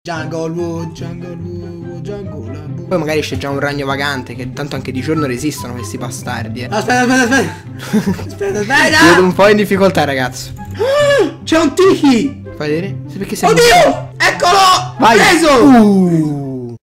Jungle Wood, Jungle Wood, Jungle Wood. Poi magari c'è già un ragno vagante, che tanto anche di giorno resistono questi bastardi, Aspetta. Ti vedo un po' in difficoltà, ragazzo. C'è un tiki! Fai vedere? Sì, perché sei... Oddio! Eccolo! Vai! Preso!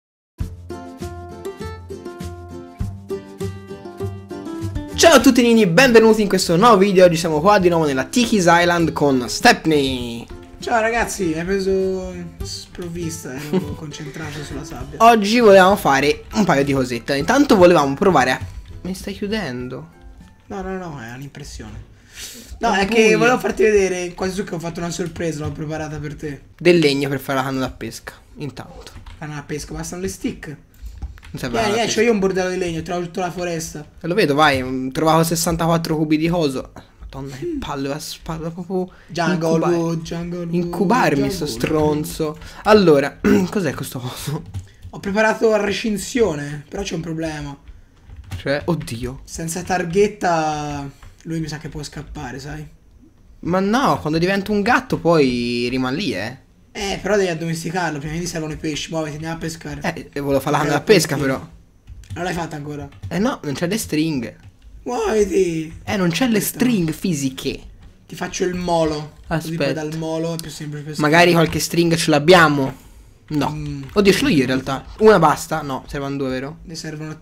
Ciao a tutti nini, benvenuti in questo nuovo video. Oggi siamo qua di nuovo nella Tiki's Island con Stepney. Ciao ragazzi, hai preso sprovvista, ero concentrato sulla sabbia. Oggi volevamo fare un paio di cosette. Intanto volevamo provare a... Mi stai chiudendo? No, è un'impressione. No, è che volevo farti vedere quasi su che ho fatto una sorpresa, l'ho preparata per te. Del legno per fare la canna da pesca. Intanto Canna da pesca, bastano le stick. non serve la C'ho io un bordello di legno, trovo tutta la foresta. Lo vedo, vai, trovavo 64 cubi di coso. Madonna che palle, la spalla proprio... Jungle Wood. Incubarmi sto stronzo. Allora, cos'è questo coso? Ho preparato la recinzione, però c'è un problema. Cioè, oddio. Senza targhetta lui mi sa che può scappare, sai? Ma no, quando diventa un gatto poi rimane lì, Però devi addomesticarlo, prima di servono i pesci, muoviti, andiamo a pescare. Volevo fare la canna da pesca però. Non l'hai fatta ancora? No, non c'è le stringhe. Muoviti! Non c'è le stringhe fisiche. Ti faccio il molo. Così poi Aspetta. dal molo è più semplice pescare. Magari qualche stringa ce l'abbiamo. No. Oddio, ce l'ho io in realtà. Una basta? No, servono due, vero? Ne servono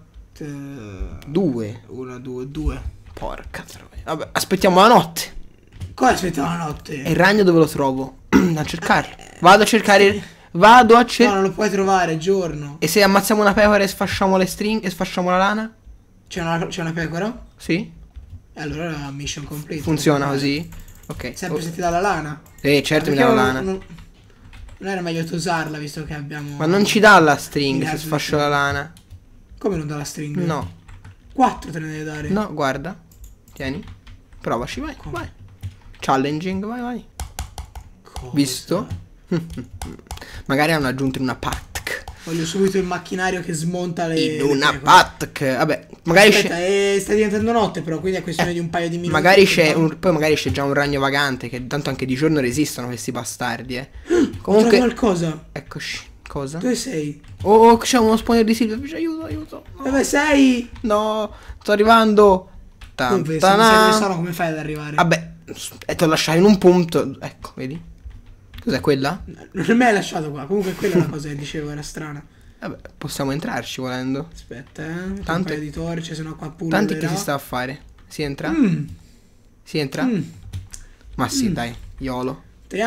Due. Una, due. Porca troia. Vabbè, aspettiamo la notte. Come aspettiamo la notte? E il ragno dove lo trovo? A cercarlo. Vado a cercare. Vado a No, cercare. non lo puoi trovare, è giorno. E se ammazziamo una pecora e sfasciamo le stringhe e sfasciamo la lana? C'è una pecora? Sì? E allora mission complete. Funziona così? Ok. Sempre se ti dà la lana. Certo mi dà la lana. Non era meglio tosarla visto che abbiamo... Ma non ci dà la stringa se Miliardi di sfascio la lana. Come non dà la stringa? No. 4 te ne deve dare. No, guarda. Tieni. Provaci, vai. Vai. Challenging, vai. Cosa? Visto? Magari hanno aggiunto in una pack. Voglio subito il macchinario che smonta le... In una pecore. pack. Vabbè, magari Aspetta, sta diventando notte però, quindi è questione di un paio di minuti. magari poi magari c'è già un ragno vagante, che tanto anche di giorno resistono questi bastardi, Comunque... Ho trovato qualcosa. Eccoci. Cosa? Dove sei? Oh, c'è uno spawner di Silvia. Aiuto. No. Dove sei? No, sto arrivando. Dove? Se non sei dove sono, come fai ad arrivare? Vabbè, ti ho lasciato in un punto. Ecco, vedi? Cos'è quella? Non mi hai lasciato qua. Comunque quella è una cosa che dicevo, era strana. Vabbè, possiamo entrarci volendo. Aspetta, Tanto- un paio di torce, sennò qua pure. Tanti che si sta a fare. Si entra? Si entra? Ma sì, dai. YOLO.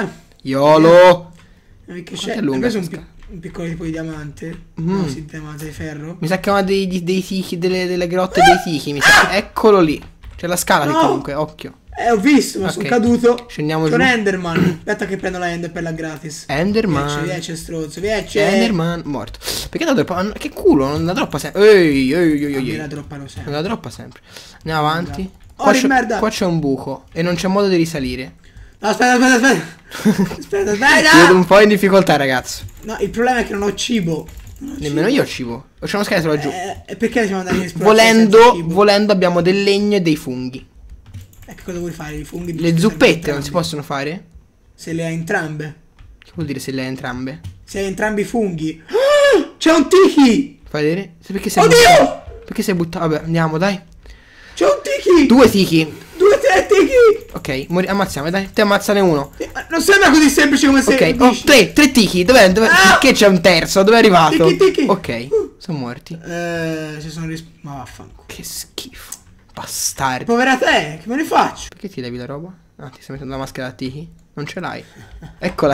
YOLO. Che Quanto c'è? è Hai lunga preso sta un piccolo tipo di diamante? No, sì, diamante di ferro. Mi sa che è dei tichi, delle grotte dei tichi. Mi sa. Eccolo lì. C'è la scala lì No! comunque, occhio. Ho visto, ma Ok. sono caduto. Scendiamo C'è giù. un Enderman. Aspetta che prendo la Ender per la gratis. Enderman. Vieci, stronzo, vieci. Enderman morto. Perché la droppa? Che culo, non la droppa sempre. Ehi. Me la droppano sempre. Non la droppa sempre. Andiamo avanti. Oh, di merda. Qua c'è un buco e non c'è modo di risalire. No, aspetta. Aspetta. Ti vedo un po' in difficoltà, ragazzo. No, il problema è che non ho cibo. Nemmeno io ho cibo. C'è uno scheletro laggiù. E perché siamo andati in esplorazione senza cibo? Volendo abbiamo del legno e dei funghi. Che cosa vuoi fare? I funghi Le zuppette non si possono fare? Se le hai entrambe. Che vuol dire se le hai entrambe? Se hai entrambi i funghi. C'è un tiki! Fai vedere? Perché sei Oddio! buttato? Perché sei buttato? Vabbè, andiamo, dai. C'è un tiki! 2 tichi. 3 tiki! Ok, ammazziamo, dai. Te ammazzane uno. Ma non sembra così semplice come se Ok, oh, dici. 3 tichi. Dov'è? Perché c'è un terzo? Dove è arrivato? Tiki. Ok, sono morti. Si sono ma vaffanculo. Che schifo. Bastardi. Povera te, che me ne faccio? Perché ti levi la roba? Ah, ti stai mettendo la maschera da tiki? Non ce l'hai. Eccola.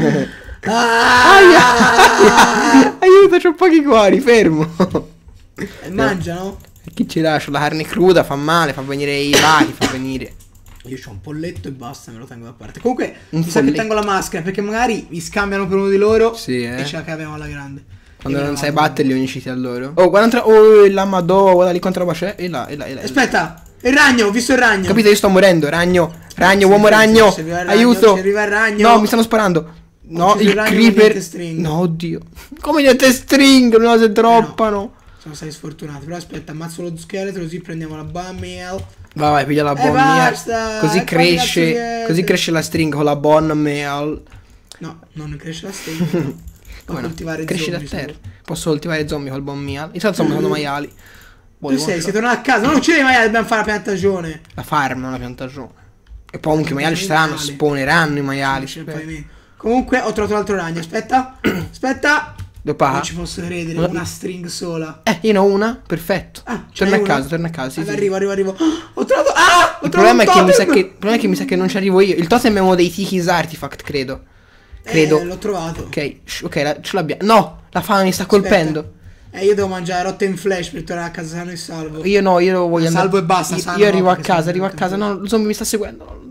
Aiuto, c'ho pochi cuori, fermo. Mangiano? Chi ci dà? C'ho la carne cruda, fa male, fa venire i bachi, fa venire. Io c'ho un polletto e basta, me lo tengo da parte. Comunque, Un mi sa che polletto. tengo la maschera perché magari mi scambiano per uno di loro. Sì, e ce la caviamo alla grande. Quando E non me sai la vado. batterli unisciti a loro. Oh, guarda, oh, la madò, guarda lì quanto roba c'è. E là. Aspetta, il ragno, ho visto il ragno. Capito? Io sto morendo, ragno, uomo ragno. Se arriva il ragno, Aiuto. se arriva il ragno. No, mi stanno sparando. No, ucciso il il ragno, creeper. niente string. No, oddio. Come niente string, no, se droppano. Siamo stati sfortunati. Però aspetta, ammazzo lo scheletro così prendiamo la bone. Vai, piglia la bone basta, meal. Così quanti cazzo cresce. siete? Così cresce la string con la bone meal. No, non cresce la stella. Puoi coltivare cresci da zombie, terra. Posso coltivare zombie col buon maiale. Di solito sto usando maiali. Tu sei tornato a casa. Non uccidi i maiali, dobbiamo fare la piantagione. La farm, la piantagione. E poi comunque i maiali ci saranno, spawneranno i maiali. Comunque ho trovato l'altro ragno. Aspetta. Aspetta. Non ci posso credere, una string sola. Io ne ho una, perfetto. Torna a casa, sì. Arrivo. Ho trovato. Il problema è che mi sa che non ci arrivo io. Il totem è uno dei Tiki's Artifact, credo. L'ho trovato. Ok, ce l'abbiamo. No, la fame mi sta colpendo. Io devo mangiare rotten flash per tornare a casa sano e salvo. Io lo voglio andare. Salvo e basta. Io arrivo a casa. No, lo zombie mi sta seguendo.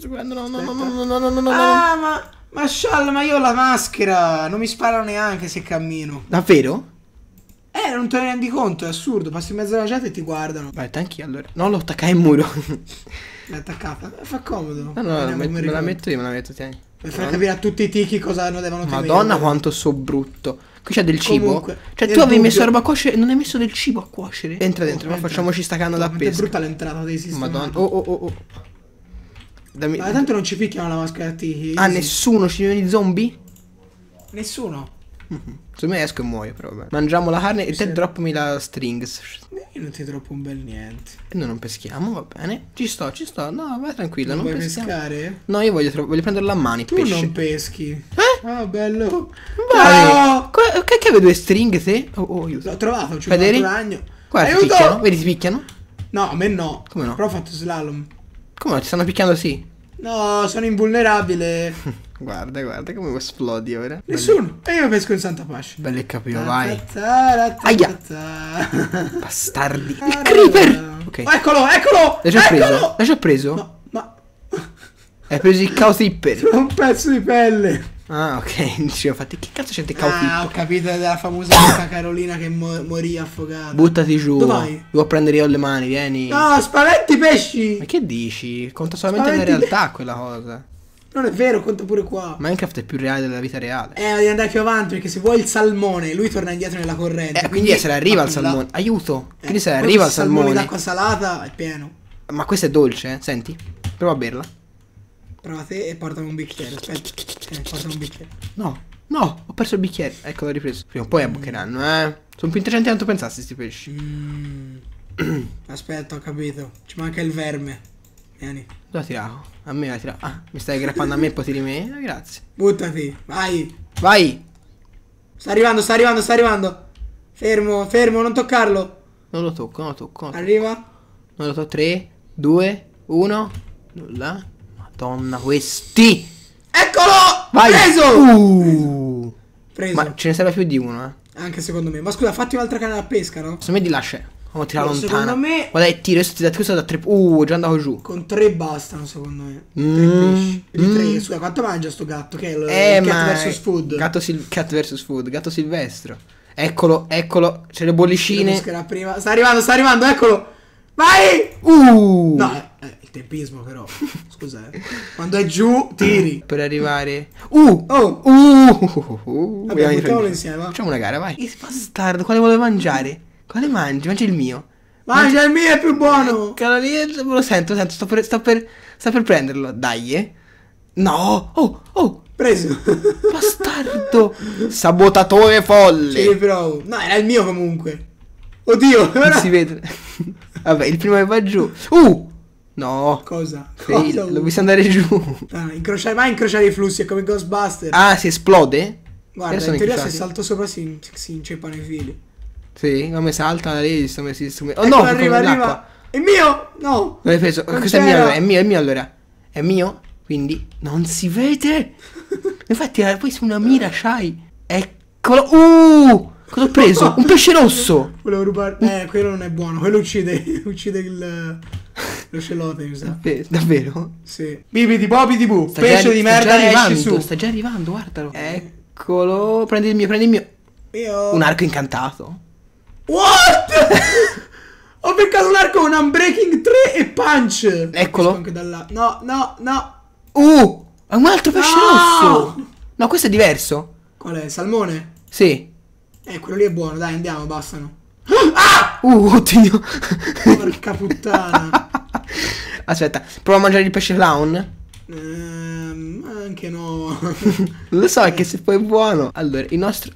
No. Ma scialla, ma io ho la maschera. Non mi sparano neanche se cammino. Davvero? Non te ne rendi conto, è assurdo. Passi in mezzo alla gente e ti guardano. Vai, anch'io allora. No, lo attaccai il muro. L'hai attaccata? Fa comodo. No, me la metto io, tieni. Per far capire a tutti i tiki cosa non devono temere. Madonna quanto so brutto. Qui c'è del cibo. Comunque, cioè tu avevi messo roba a cuocere e non hai messo del cibo a cuocere. Entra dentro, ma facciamoci sta canna da pesca. È brutta l'entrata dei sistemi. Madonna. Oh. Ma tanto non ci picchiano la maschera tiki. Nessuno ci viene di zombie? Nessuno. Secondo me esco e muoio, però vabbè. Mangiamo la carne e te droppami la strings. Io non ti droppo un bel niente. E noi non peschiamo, va bene. Ci sto. No, vai tranquillo, non vuoi peschiamo. Pescare? No, io voglio prenderlo a mano, tu pesce. Non peschi. Bello. Vai. Che avevo due stringhe te? Oh, aiuto. L'ho trovato, c'è un ragno. Guarda, ti picchiano. Vedi, ti picchiano? No, a me no. Come no? Però ho fatto slalom. Come no? Ti stanno picchiando sì? No, sono invulnerabile. Guarda come esplodi ora. Nessuno. E io pesco in Santa Pace. Bello il capio, vai. Aia. Bastardi. Il creeper. Ok. Eccolo. L'hai già preso? No, ma hai preso il cow tipper. Un pezzo di pelle. Ah, ok. Dicevo, infatti, che cazzo c'è il cow tipper? Ho capito, della famosa Carolina che morì affogata. Buttati giù. Dove vai? Devo prendere io le mani, vieni. No, spaventi i pesci. Ma che dici? Conta solamente nella realtà quella cosa. Non è vero, conta pure qua. Minecraft è più reale della vita reale. Devi andare più avanti perché se vuoi il salmone, lui torna indietro nella corrente. Quindi se ne arriva al salmone. Aiuto. Quindi se ne arriva al salmone. L'acqua salata è pieno. Ma questo è dolce, eh? Senti. Prova a berla. Prova te e portami un bicchiere. Aspetta. Portami un bicchiere. No, ho perso il bicchiere. Ecco, l'ho ripreso. Prima o poi abboccheranno, eh. Sono più intelligenti di quanto pensassi sti pesci. Aspetta, ho capito. Ci manca il verme. Vieni. Dove tirato? A me l'hai tirato. Ah, mi stai aggrappando a me e poi tiri me? Grazie. Buttati. Vai. Sta arrivando. Fermo, non toccarlo. Non lo tocco. Arriva. Non lo tocco. 3, 2, 1. Nulla. Madonna, questi. Eccolo! Vai. Preso. Ma ce ne serve più di uno, eh. Anche secondo me. Ma scusa, fatti un'altra canna da pesca, no? Secondo me di là c'è. Vamo a tirare lontana. Secondo me. Guarda, tiro, adesso ti dà questo da 3. È già andato giù. Con 3 bastano, secondo me. 3 pesci. Di 3. Scusa, quanto mangia sto gatto? Che è il cat vs food. Cat vs food, gatto silvestro. Eccolo. C'è le bollicine. Sta arrivando, eccolo. Vai! No, il tempismo però. Scusa, Quando è giù, tiri. Per arrivare. Vabbè, buttiamolo insieme, va. Facciamo una gara, vai. Il bastardo, quale vuole mangiare? Quale mangi? Mangia il mio. Mangia il mio, è più buono. Lo sento, sto per prenderlo. Dai, No. Preso. Bastardo. Sabotatore folle. Ci riprovo. No, era il mio comunque. Oddio. Non si vede. Vabbè, il primo che va giù. No. Cosa? L'ho visto andare giù. Incrociare i flussi, è come Ghostbuster. Ah, si esplode? Guarda, in teoria se salto sopra si inceppano i fili. Sì, come salta lì, Oh no, arriva. È mio? No. L'hai preso. Questo è mio, è mio allora. È mio, quindi non si vede. Infatti, poi su una mira c'hai. Eccolo. Cosa ho preso? Un pesce rosso. Volevo rubare. Quello non è buono. Quello uccide lo celote, mi sa. Davvero? Sì. Bibidi bobidi bu. Pesce di merda, esci su. Sta già arrivando, guardalo. Eccolo. Prendi il mio. Un arco incantato. What? Ho beccato un arco con Unbreaking 3 e Punch. Eccolo. Anche da là. No. È un altro pesce rosso. No, questo è diverso. Qual è? Salmone? Sì. Quello lì è buono, dai, andiamo, bastano. Oddio. Porca puttana. Aspetta, prova a mangiare il pesce clown. Anche anche no. Lo so, è che se poi è buono. Allora, il nostro...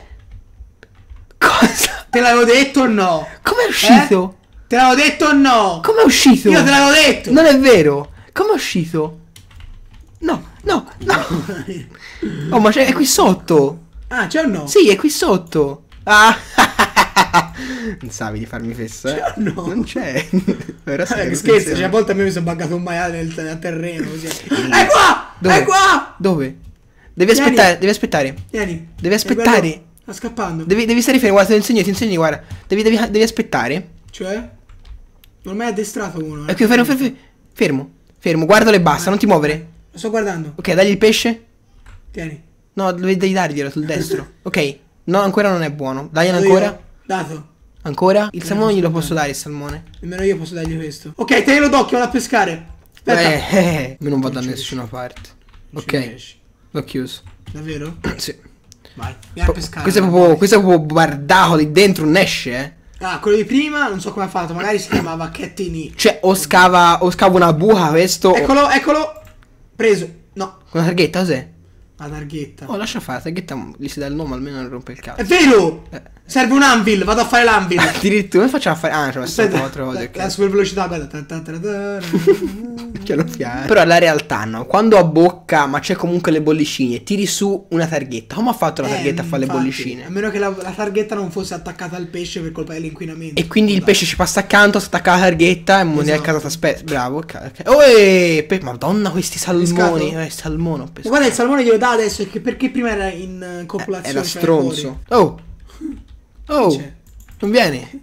Cosa? Te l'avevo detto o no? Come è uscito? Te l'avevo detto o no? Come è uscito? Io te l'avevo detto. Non è vero. Come è uscito? No, no, no. Oh, ma è qui sotto. Ah, c'è o no? Sì, è qui sotto. Ah. Non savi di farmi fessa, C'è o no? Non c'è. Però Che scherzo, cioè, a volte a me mi sono buggato un maiale nel terreno così. È qua! Dove? È qua! Dove? Devi Vieni. aspettare, devi aspettare. Vieni. Devi aspettare. Sta scappando. Devi stare fermo, guarda, ti insegno, guarda. Devi aspettare. Cioè? Non mi hai addestrato uno. Ecco, fermo, guardalo e basta, non ti muovere. Lo sto guardando. Ok, dagli il pesce. Tieni. No, devi darglielo sul destro. Ok. No, ancora non è buono. Daglielo Vado ancora. io. Dato. Ancora? Il salmone glielo posso dare, il salmone. Nemmeno io posso dargli questo. Ok, tenilo d'occhio, vado a pescare. Aspetta. Io non vado da ci nessuna parte. Non ci Ok, riesci. l'ho chiuso. Davvero? Sì. Vai, vieni a pescare. Questo è proprio bardaco lì dentro, non esce, Ah, quello di prima non so come ha fatto, magari si chiamava Cattini. Cioè, o scava una buca questo. Eccolo, eccolo. Preso. No, Con una targhetta, cos'è? la targhetta. Oh, lascia fare, la targhetta gli si dà il nome, almeno non rompe il È cazzo. vero! Serve un anvil, vado a fare l'anvil. Addirittura, come facciamo a fare? Ah, c'è Aspetta, altre cose. la super velocità, guarda. Piano piano. Però la realtà no, quando a bocca ma c'è comunque le bollicine, tiri su una targhetta. Come ha fatto la targhetta a fare le infatti, bollicine? A meno che la targhetta non fosse attaccata al pesce per colpa dell'inquinamento. E quindi il pesce ci passa accanto, si attacca la targhetta e muore a Esatto. casa t'aspetta. Bravo, ok. Madonna, questi salmoni. Pescato? Salmone ho Ma pescato. guarda, il salmone glielo dà adesso perché prima era in copulazione. Era cioè stronzo. fuori. Oh, C'è. non vieni.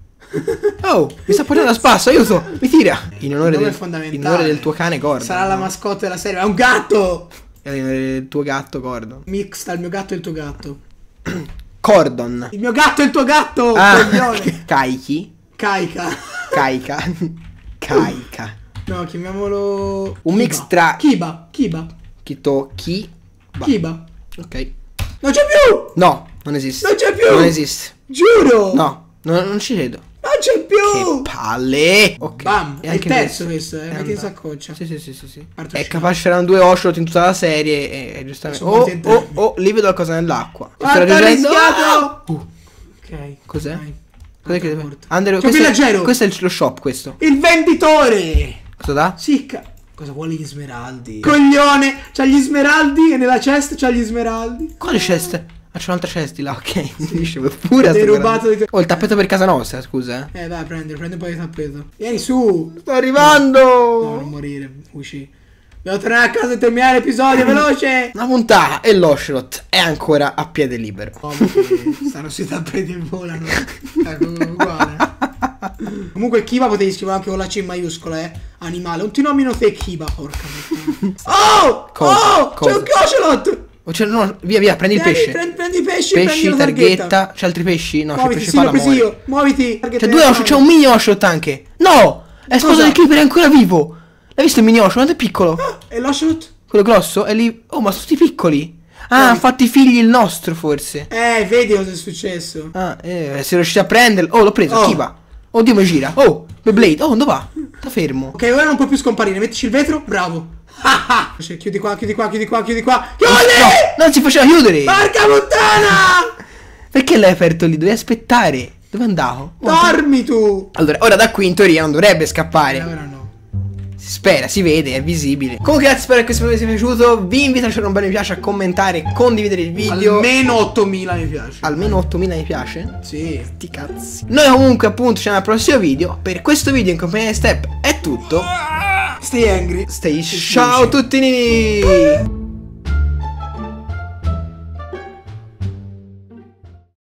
Oh, mi sta portando a spasso, aiuto, mi tira. In onore, Il nome è fondamentale. in onore del tuo cane Gordon. Sarà la mascotte della serie. È un gatto! In onore del tuo gatto Gordon. Mix tra il mio gatto e il tuo gatto. Cordon. Il mio gatto e il tuo gatto! Ah, Coglione. Kaiki. Caica. Caica. Caica. No, chiamiamolo... Un mix tra- Kiba. Kiba. Kiba. Ok. Non c'è più! No, non esiste. Non c'è più! Non esiste. Giuro! No, non ci credo. Non c'è più! Che palle. Ok. Bam, E è il anche terzo questo, metti in andato. saccoccia. Sì. Parto È uscire. capace c'erano 2 Ocelot in tutta la serie e giustamente. Sono contento. Lì vedo qualcosa nell'acqua. Guarda, Sto ho raggiungendo- rischiato! Ah! Ok. Cos'è? Vai. Cos'è che Porta. deve... Under, C'è un questo, villaggero! questo è lo shop, questo. Il venditore! Cosa dà? Sicca. Cosa vuole gli smeraldi? Coglione! C'ha gli smeraldi e nella chest c'ha gli smeraldi. Quale cesta? Ah, c'è un'altra cesta là, ok. Dicevo pure. Hai rubato di te. Oh, il tappeto per casa nostra, scusa. Dai, prendi un po' di tappeto. Vieni su! Sto arrivando! No, non morire, usci. Devo tornare a casa e terminare l'episodio, veloce! Una puntata e l'Ocelot è ancora a piede libero. No, perché stanno sui tappeti e volano. Ecco, uguale. Comunque Kiba potevi scrivere anche con la C in maiuscola, animale. Non ti nomino te Kiba, porca puttana. Oh! Cosa? Oh! C'è un Ocelot! Oh, via, prendi il Vieni, pesce. Prendi i pesci, Pesci, prendi la targhetta. C'è altri pesci? No, c'è Muoviti, pesce sì, l'ho palla, preso muore. io. Muoviti. C'è 2 Ocelot, c'è un mini Ocelot anche. No! È esploso Cosa? del creeper, è ancora vivo. L'hai visto il mini Ocelot? Quanto è piccolo? E l'Ocelot? Quello grosso? È lì. Oh, ma sono tutti piccoli. Ah, ha fatto i figli il nostro, forse. Vedi cosa è successo. Ah, sei riuscito a prenderlo. Oh, l'ho preso, Oh. Kiba. Oddio, mi gira. Oh, Beyblade. Oh, dove va? Sta fermo. Ok, ora non può più scomparire. Mettici il vetro. Bravo. Chiudi qua. Chiudi! No, non si faceva chiudere. Porca puttana! Perché l'hai aperto lì? Dovevi aspettare. Dove è andato? Oh, Dormi tu! allora, ora da qui in teoria non dovrebbe scappare. Ora no. Si spera, si vede, è visibile. Comunque ragazzi, spero che questo video vi sia piaciuto. Vi invito a lasciare un bel mi piace, a commentare, condividere il video. Almeno 8000 mi piace. Almeno 8000 mi piace. Sì. Sti cazzi. Noi comunque appunto ci vediamo al prossimo video. Per questo video in compagnia di Step è tutto. Stay angry. Ciao a tutti.